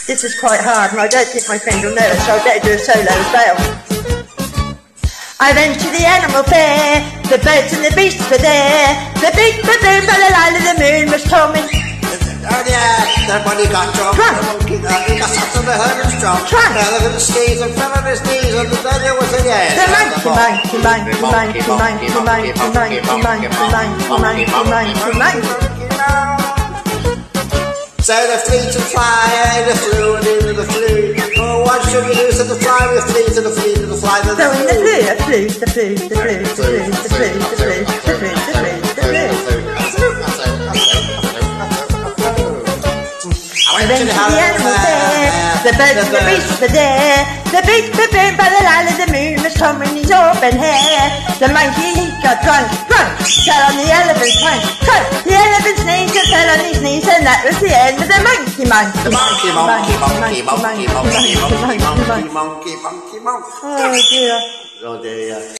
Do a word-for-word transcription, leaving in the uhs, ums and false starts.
This is quite hard, and I don't think my friend will know it, so I better do a solo as well. I went to the animal fair, the birds and the beasts were there. The big baboon by the light of the moon was told me. Oh yeah, everybody got drunk. Drunk. The monkey, uh, he got up to the herd and drunk. Drunk. The elephant sneezed and fell on his knees, and the beggar was in the air. The monkey, monkey, monkey, monkey, monkey, monkey, monkey, monkey, monkey, monkey, monkey. So the fleet to fly, and the flew, and into the flew. Oh, what should we do? So the fly, the fleet, and the fleet, and the fly, and the So in the flew, the flew, the flew, the flew, the flew, the flew, the flew, the flew, the flew, the flew. I went to the animal fair, the birds and the beasts were there. The big baboon by the light of the moon was combing his auburn hair. The monkey, he got drunk, drunk, fell on the elephant's trunk, trunk. The elephant sneezed and fell on his knees, and that was the end of the monkey, monkey, The monkey, monkey, monkey, monkey, monkey, monkey, monkey, monkey, monkey, monkey, monkey, monkey. Oh dear. Oh dear.